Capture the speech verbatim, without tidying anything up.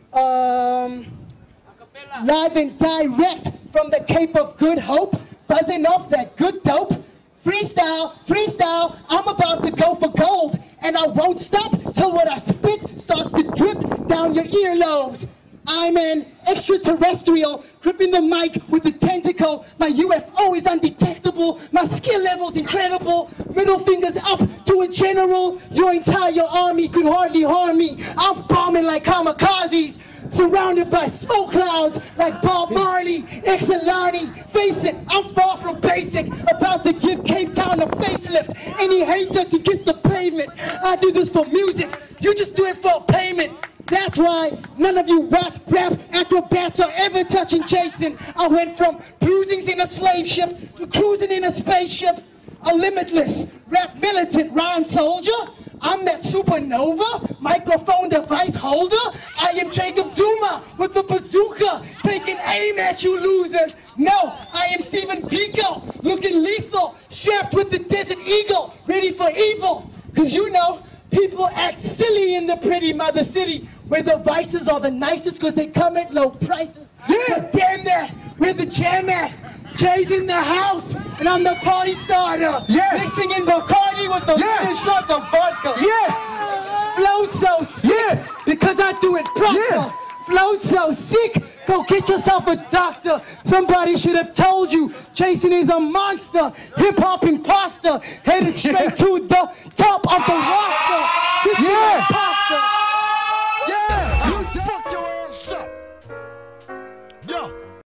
Um, live and direct from the Cape of Good Hope, buzzing off that good dope. Freestyle, freestyle, I'm about to go for gold, and I won't stop till what I spit starts to drip down your earlobes. I'm an extraterrestrial, gripping the mic with a tentacle. My U F O is undetectable. My skill level's incredible. Middle fingers up to a general. Your entire army could hardly harm me. I'm bombing like kamikazes, surrounded by smoke clouds like Bob Marley, Excelani. Face it, I'm far from basic, about to give Cape Town a facelift. Any hater can kiss the pavement. I do this for music, you just do it for payment. That's why none of you rock, rap, acrobats are ever touching Jason. I went from bruisings in a slave ship to cruising in a spaceship. A limitless, rap militant, rhyme soldier. I'm that supernova, microphone device holder. I am Jacob Zuma with a bazooka, taking aim at you losers. No, I am Stephen Biko, looking lethal, strapped with the Desert Eagle, ready for evil. Cause you know, people act silly in the pretty mother city, where the vices are the nicest cause they come at low prices. Yeah. But damn that, where the jam at? Jay's in the house, and I'm the party starter. Yeah. Mixing in Bacardi with the yeah. shots of vodka. Yeah. Flow so sick, yeah. because I do it proper. Yeah. Flow so sick, go get yourself a doctor. Somebody should have told you, Jason is a monster. Hip-hop imposter, headed straight to the top of the roster. Just yeah.